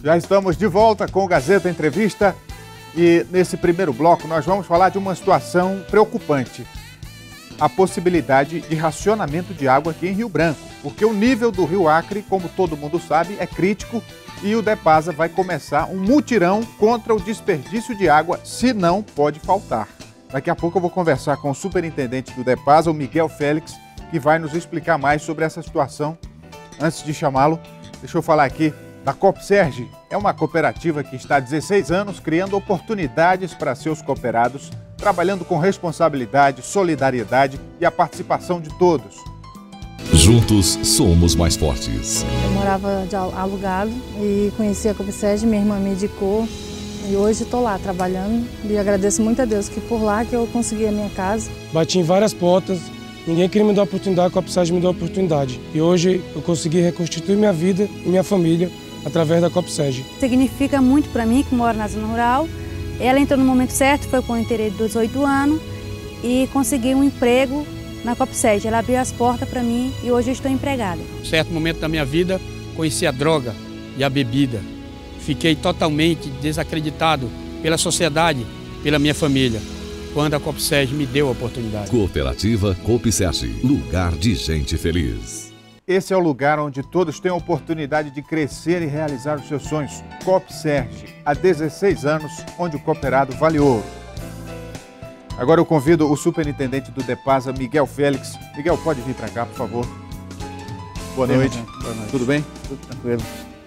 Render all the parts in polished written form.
Já estamos de volta com o Gazeta Entrevista e nesse primeiro bloco nós vamos falar de uma situação preocupante. A possibilidade de racionamento de água aqui em Rio Branco, porque o nível do Rio Acre, como todo mundo sabe, é crítico e o DEPASA vai começar um mutirão contra o desperdício de água, se não pode faltar. Daqui a pouco eu vou conversar com o superintendente do DEPASA, o Miguel Félix, que vai nos explicar mais sobre essa situação. Antes de chamá-lo, deixa eu falar aqui da Copserge. É uma cooperativa que está há 16 anos criando oportunidades para seus cooperados, trabalhando com responsabilidade, solidariedade e a participação de todos. Juntos somos mais fortes. Eu morava de alugado e conheci a Copserge, minha irmã me indicou e hoje estou lá trabalhando e agradeço muito a Deus que por lá que eu consegui a minha casa. Bati em várias portas, ninguém queria me dar a oportunidade, a Copserge me deu a oportunidade. E hoje eu consegui reconstituir minha vida e minha família através da Copserge. Significa muito para mim, que moro na zona rural. Ela entrou no momento certo, foi quando eu entrei de 18 anos e consegui um emprego na Copserge. Ela abriu as portas para mim e hoje eu estou empregada. Em certo momento da minha vida, conheci a droga e a bebida. Fiquei totalmente desacreditado pela sociedade, pela minha família, quando a Copserge me deu a oportunidade. Cooperativa Copserge, lugar de gente feliz. Esse é o lugar onde todos têm a oportunidade de crescer e realizar os seus sonhos. Copserge, há 16 anos, onde o cooperado vale ouro. Agora eu convido o superintendente do DEPASA, Miguel Félix. Miguel, pode vir para cá, por favor. Boa noite. Boa noite. Tudo bem? Tudo tranquilo.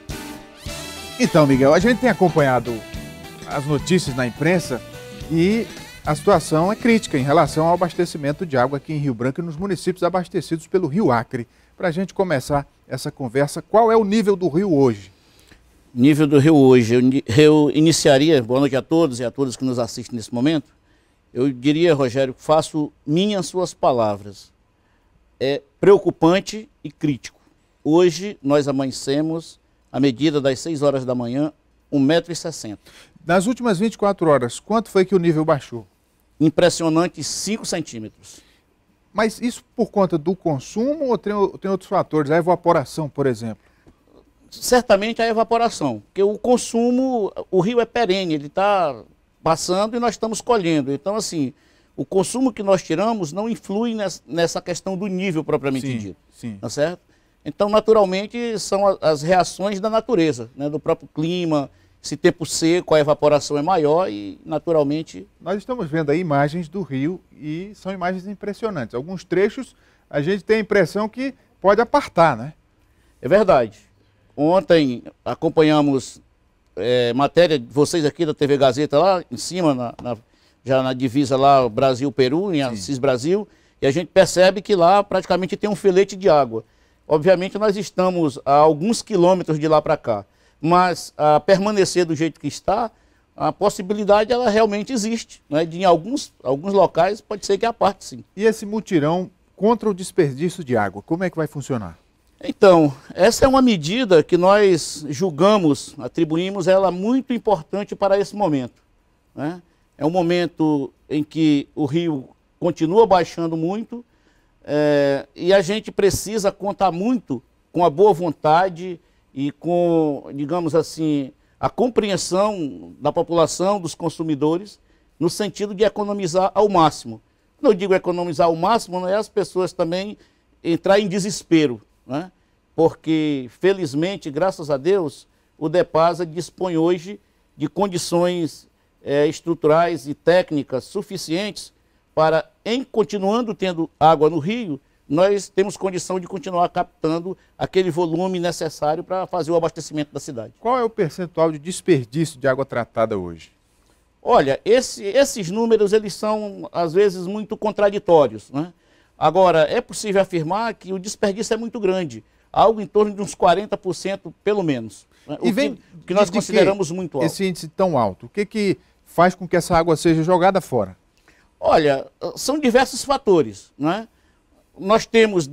Então, Miguel, a gente tem acompanhado as notícias na imprensa e a situação é crítica em relação ao abastecimento de água aqui em Rio Branco e nos municípios abastecidos pelo Rio Acre. Para a gente começar essa conversa, qual é o nível do rio hoje? Nível do rio hoje, eu iniciaria, boa noite a todos e a todas que nos assistem nesse momento. Eu diria, Rogério, faço minhas suas palavras. É preocupante e crítico. Hoje nós amanhecemos, à medida das 6 horas da manhã, 1,60 m. Nas últimas 24 horas, quanto foi que o nível baixou? Impressionante, 5 centímetros. Mas isso por conta do consumo ou tem outros fatores? A evaporação, por exemplo? Certamente a evaporação, porque o consumo, o rio é perene, ele está passando e nós estamos colhendo. Então, assim, o consumo que nós tiramos não influi nessa questão do nível propriamente dito. Sim. Tá certo? Então, naturalmente, são as reações da natureza, né, do próprio clima. Esse tempo seco, a evaporação é maior e, naturalmente... Nós estamos vendo aí imagens do rio e são imagens impressionantes. Alguns trechos a gente tem a impressão que pode apartar, né? É verdade. Ontem acompanhamos matéria de vocês aqui da TV Gazeta lá em cima, já na divisa lá Brasil-Peru, em Assis Brasil, e a gente percebe que lá praticamente tem um filete de água. Obviamente nós estamos a alguns quilômetros de lá para cá. Mas a permanecer do jeito que está, a possibilidade ela realmente existe, né? Em alguns locais pode ser que aparte, sim. E esse mutirão contra o desperdício de água, como é que vai funcionar? Então, essa é uma medida que nós julgamos, atribuímos ela muito importante para esse momento, né? É um momento em que o rio continua baixando muito e a gente precisa contar muito com a boa vontade e com, digamos assim, a compreensão da população, dos consumidores, no sentido de economizar ao máximo. Quando eu digo economizar ao máximo, não é as pessoas também entrar em desespero, né? Porque, felizmente, graças a Deus, o DEPASA dispõe hoje de condições estruturais e técnicas suficientes para, continuando tendo água no rio, nós temos condição de continuar captando aquele volume necessário para fazer o abastecimento da cidade. Qual é o percentual de desperdício de água tratada hoje? Olha, esses números eles são, às vezes, muito contraditórios, né? Agora, é possível afirmar que o desperdício é muito grande, algo em torno de uns 40% pelo menos, né? O que nós consideramos muito alto. Esse índice tão alto, o que faz com que essa água seja jogada fora? Olha, são diversos fatores, né? Nós temos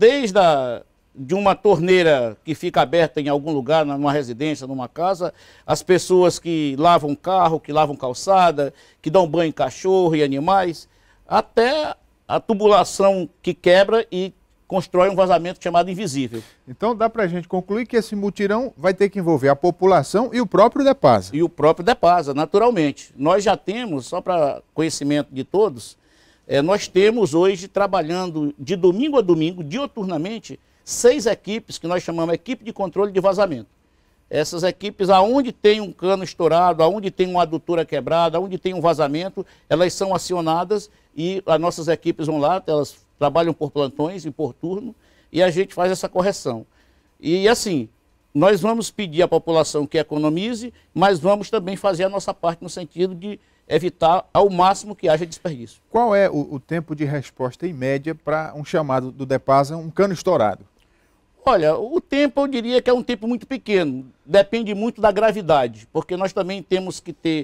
de uma torneira que fica aberta em algum lugar, numa residência, numa casa, as pessoas que lavam carro, que lavam calçada, que dão banho em cachorro e animais, até a tubulação que quebra e constrói um vazamento chamado invisível. Então dá para a gente concluir que esse mutirão vai ter que envolver a população e o próprio DEPASA. E o próprio DEPASA, naturalmente. Nós já temos, só para conhecimento de todos, nós temos hoje trabalhando de domingo a domingo, dioturnamente, 6 equipes que nós chamamos equipe de controle de vazamento. Essas equipes, aonde tem um cano estourado, aonde tem uma adutora quebrada, aonde tem um vazamento, elas são acionadas e as nossas equipes vão lá, elas trabalham por plantões e por turno, e a gente faz essa correção. E assim, nós vamos pedir à população que economize, mas vamos também fazer a nossa parte no sentido de evitar ao máximo que haja desperdício. Qual é o tempo de resposta em média para um chamado do DEPASA, um cano estourado? Olha, o tempo eu diria que é um tempo muito pequeno, depende muito da gravidade, porque nós também temos que ter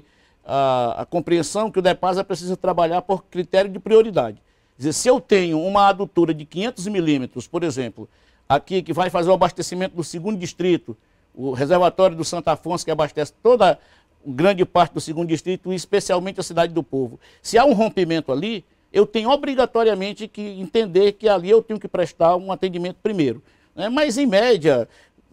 a compreensão que o DEPASA precisa trabalhar por critério de prioridade. Quer dizer, se eu tenho uma adutora de 500 milímetros, por exemplo, aqui que vai fazer o abastecimento do 2º distrito, o reservatório do Santo Afonso que abastece toda grande parte do 2º distrito e especialmente a Cidade do Povo. Se há um rompimento ali, eu tenho obrigatoriamente que entender que ali eu tenho que prestar um atendimento primeiro. Mas, em média,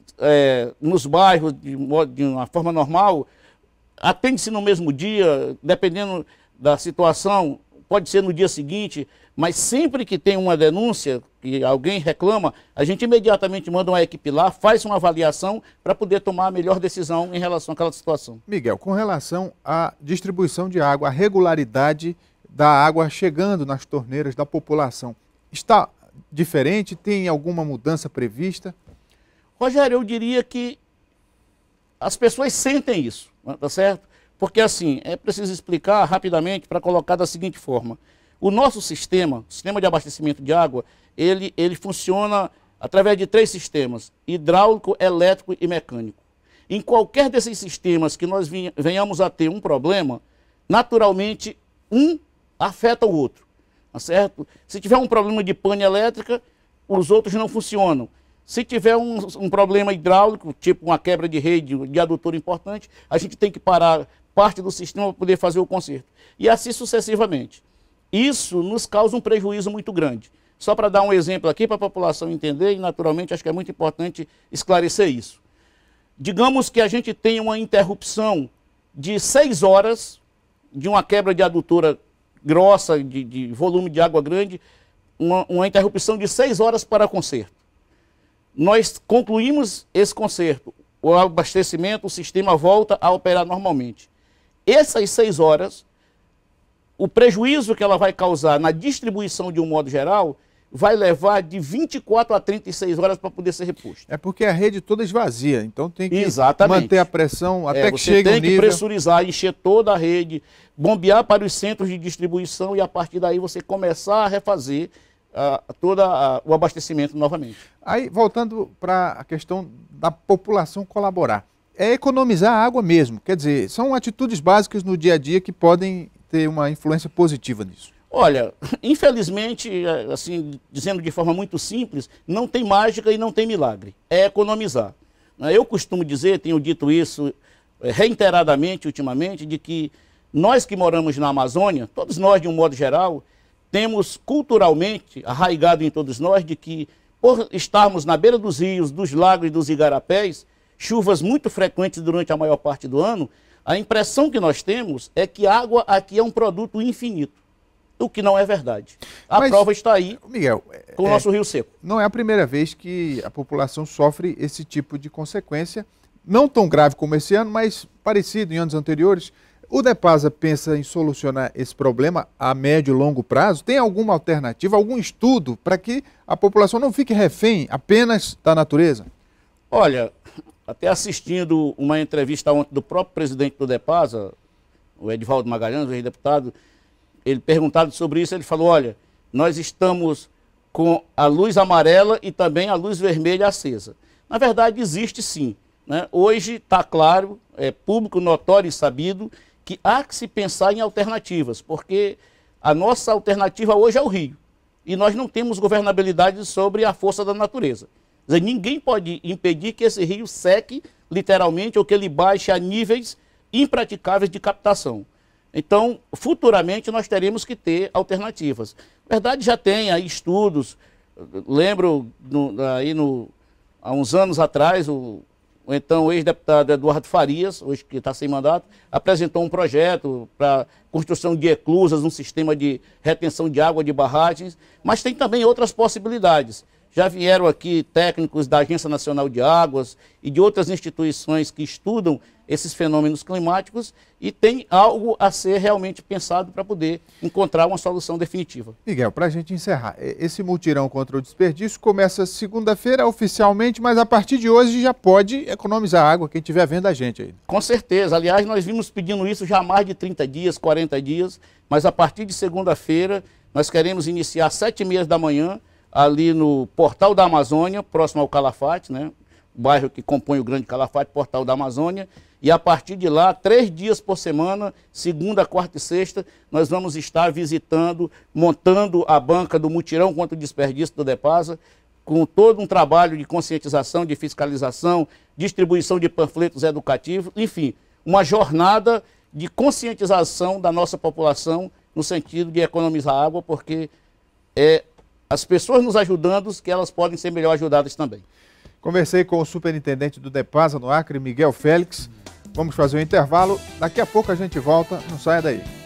nos bairros, de uma forma normal, atende-se no mesmo dia, dependendo da situação, pode ser no dia seguinte, mas sempre que tem uma denúncia, que alguém reclama, a gente imediatamente manda uma equipe lá, faz uma avaliação para poder tomar a melhor decisão em relação àquela situação. Miguel, com relação à distribuição de água, a regularidade da água chegando nas torneiras da população, está diferente? Tem alguma mudança prevista? Rogério, eu diria que as pessoas sentem isso, tá certo? Porque assim, é preciso explicar rapidamente para colocar da seguinte forma. O nosso sistema, o sistema de abastecimento de água, ele funciona através de 3 sistemas, hidráulico, elétrico e mecânico. Em qualquer desses sistemas que nós venhamos a ter um problema, naturalmente um afeta o outro. Tá certo? Se tiver um problema de pane elétrica, os outros não funcionam. Se tiver um problema hidráulico, tipo uma quebra de rede de adutor importante, a gente tem que parar parte do sistema para poder fazer o conserto. E assim sucessivamente. Isso nos causa um prejuízo muito grande. Só para dar um exemplo aqui para a população entender, e naturalmente acho que é muito importante esclarecer isso. Digamos que a gente tem uma interrupção de 6 horas de uma quebra de adutora grossa, de volume de água grande, uma interrupção de 6 horas para conserto. Nós concluímos esse conserto, o abastecimento, o sistema volta a operar normalmente. Essas 6 horas, o prejuízo que ela vai causar na distribuição de um modo geral, vai levar de 24 a 36 horas para poder ser reposto. É porque a rede toda esvazia, então tem que Exatamente. Manter a pressão até que chegue no nível. Você tem que pressurizar, encher toda a rede, bombear para os centros de distribuição e a partir daí você começar a refazer todo o abastecimento novamente. Aí, voltando para a questão da população colaborar, é economizar água mesmo, quer dizer, são atitudes básicas no dia a dia que podem ter uma influência positiva nisso. Olha, infelizmente, assim, dizendo de forma muito simples, não tem mágica e não tem milagre, é economizar. Eu costumo dizer, tenho dito isso reiteradamente ultimamente, de que nós que moramos na Amazônia, todos nós de um modo geral, temos culturalmente arraigado em todos nós de que, por estarmos na beira dos rios, dos lagos e dos igarapés, chuvas muito frequentes durante a maior parte do ano, a impressão que nós temos é que a água aqui é um produto infinito. O que não é verdade. Mas, prova está aí, Miguel, com o nosso rio seco. Não é a primeira vez que a população sofre esse tipo de consequência, não tão grave como esse ano, mas parecido em anos anteriores. O DEPASA pensa em solucionar esse problema a médio e longo prazo? Tem alguma alternativa, algum estudo para que a população não fique refém apenas da natureza? Olha, até assistindo uma entrevista ontem do próprio presidente do DEPASA, o Edivaldo Magalhães, o ex-deputado, ele perguntado sobre isso, ele falou, olha, nós estamos com a luz amarela e também a luz vermelha acesa. Na verdade, existe sim. Né? Hoje está claro, é público, notório e sabido, que há que se pensar em alternativas, porque a nossa alternativa hoje é o rio. E nós não temos governabilidade sobre a força da natureza. Quer dizer, ninguém pode impedir que esse rio seque, literalmente, ou que ele baixe a níveis impraticáveis de captação. Então, futuramente, nós teremos que ter alternativas. Na verdade, já tem aí estudos lembro há uns anos atrás, o então ex-deputado Eduardo Farias, hoje que está sem mandato, apresentou um projeto para construção de eclusas, um sistema de retenção de água de barragens, mas tem também outras possibilidades. Já vieram aqui técnicos da Agência Nacional de Águas e de outras instituições que estudam esses fenômenos climáticos e tem algo a ser realmente pensado para poder encontrar uma solução definitiva. Miguel, para a gente encerrar, esse mutirão contra o desperdício começa segunda-feira oficialmente, mas a partir de hoje já pode economizar água quem estiver vendo a gente aí. Com certeza. Aliás, nós vimos pedindo isso já há mais de 30 dias, 40 dias, mas a partir de segunda-feira nós queremos iniciar às 7h30 da manhã, ali no Portal da Amazônia, próximo ao Calafate, né? O bairro que compõe o Grande Calafate, Portal da Amazônia. E a partir de lá, 3 dias por semana, segunda, quarta e sexta, nós vamos estar visitando, montando a banca do mutirão contra o desperdício do DEPASA, com todo um trabalho de conscientização, de fiscalização, distribuição de panfletos educativos, enfim, uma jornada de conscientização da nossa população no sentido de economizar água, porque as pessoas nos ajudando, que elas podem ser melhor ajudadas também. Conversei com o superintendente do DEPASA no Acre, Miguel Félix. Vamos fazer um intervalo. Daqui a pouco a gente volta. Não saia daí.